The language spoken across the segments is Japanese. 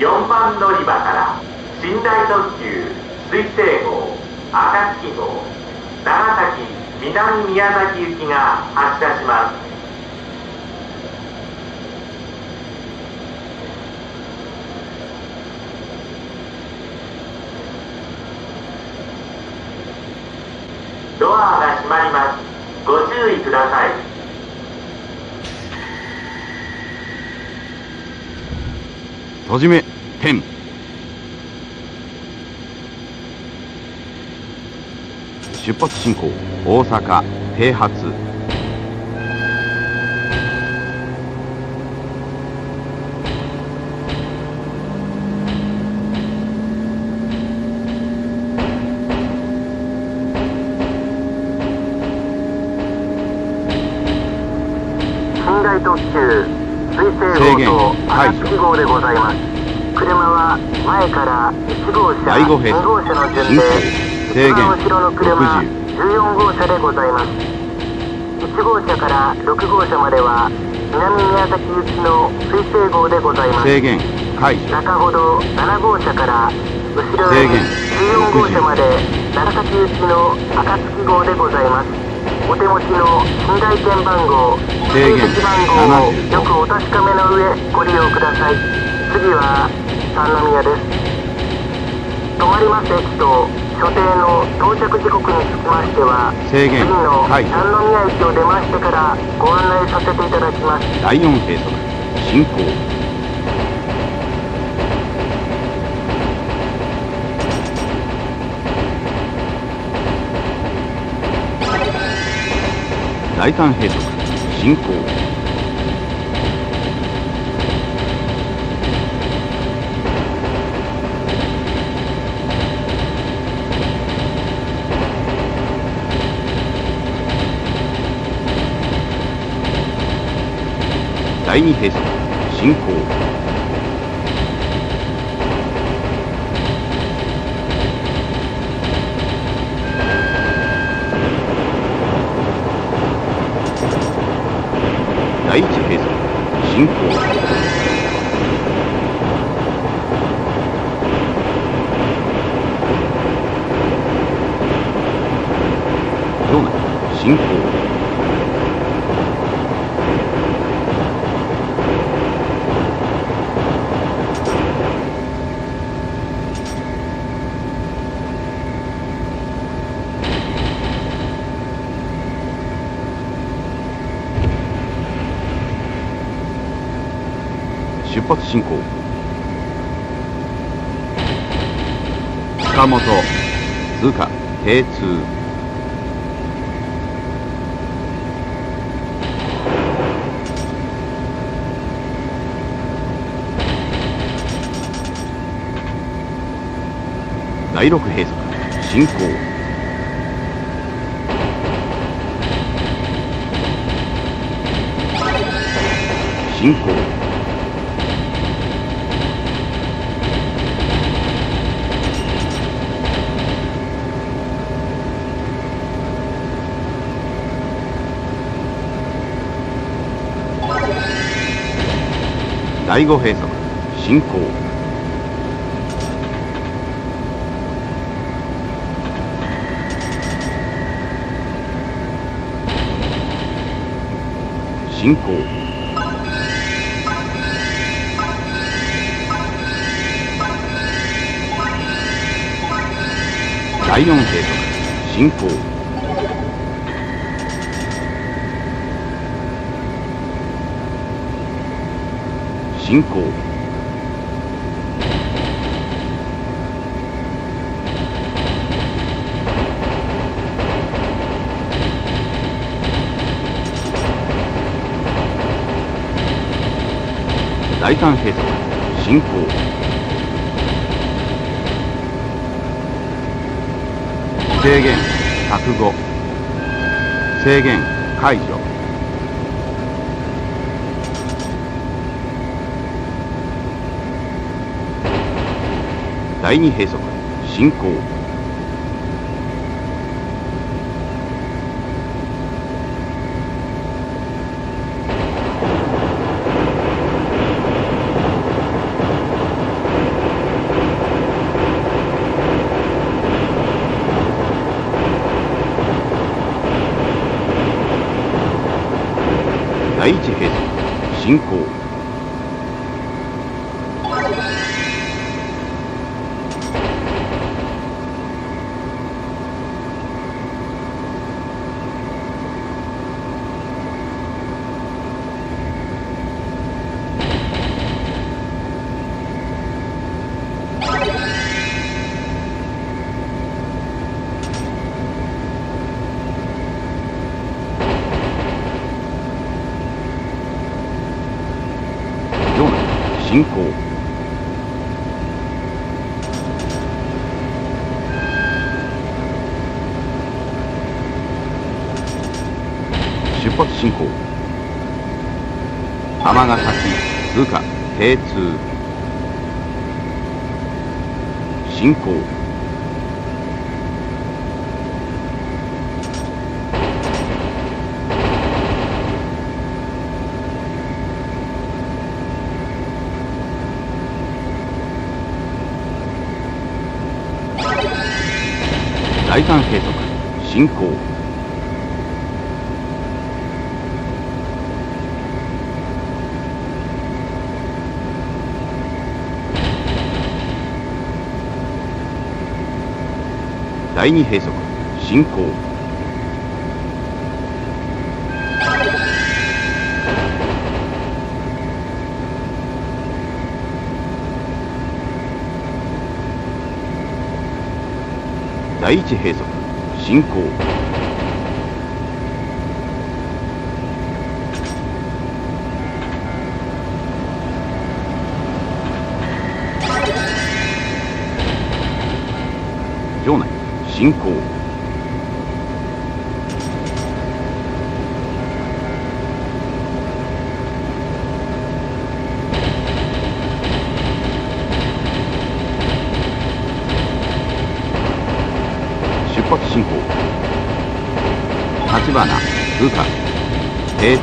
4番乗り場から寝台特急水星号、暁号、長崎南宮崎行きが発車します。ドアが閉まります。ご注意ください。 閉じ目10。出発進行大阪停発。 寝台特急水星号と暁号でございます。車は前から1号車、 第5兵 2号車の順で制限後ろの車14号車でございます。1号車から6号車までは南宮崎行きの水星号でございます。 制限解除。 中ほど7号車から後ろ制限 14号車まで長崎行きの暁号でございます。お手持ちの寝台券番号、 制限席番号をよくお確かめの上ご利用ください。次は三宮です。止まります駅と所定の到着時刻につきましては制限次の解除。 三宮駅を出ましてからご案内させていただきます。 第4兵則進行。第3兵則進行。第2兵則進行。第1兵則進行。場内進行。出発進行。塚本通過K2。第6兵則進行。進行。第5兵則進行。進行。第4兵則進行。進行。第3兵則進行。制限105。制限解除。第2兵則進行。 第一兵則進行。進行。出発進行。尼崎通過T2進行。第三計測進行。第二計測進行。第一計測進行。場内進行。出発進行。立花通過T2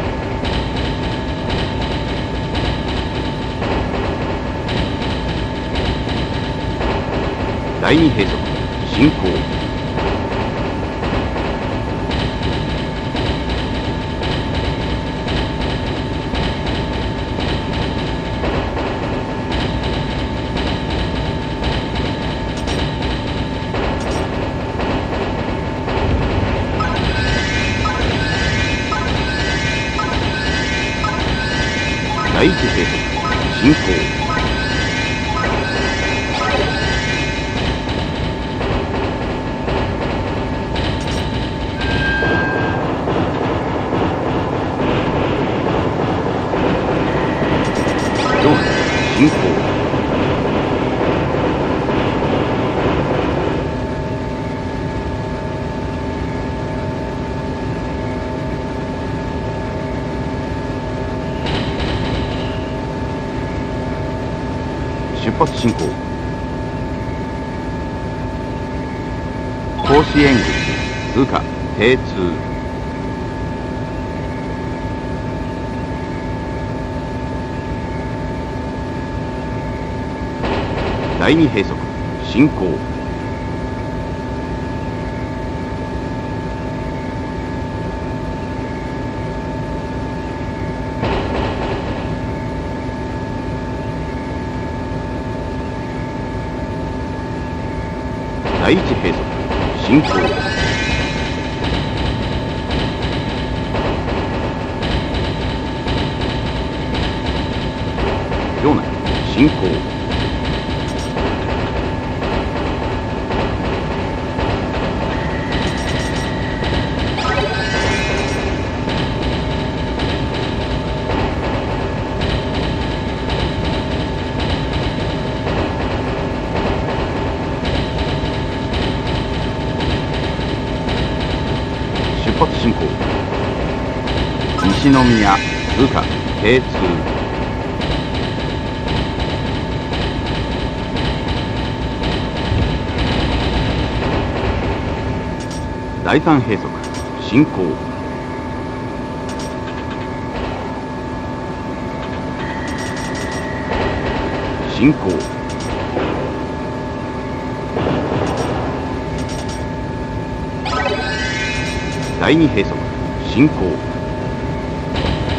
第二計測進行。第一計測進行。進行。出発進行。甲子園口通過T2第二計測進行。第一計測進行。場内進行。出発進行。西宮通過T2第三計測進行。進行。第二計測進行。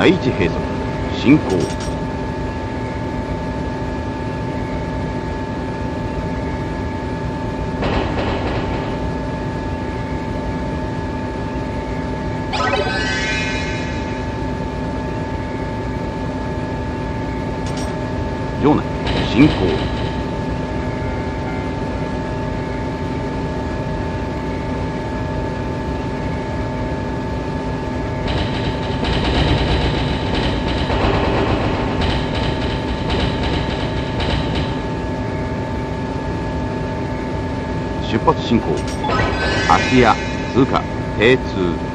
第一兵則進行。場内進行。出発進行。芦屋通過、T2。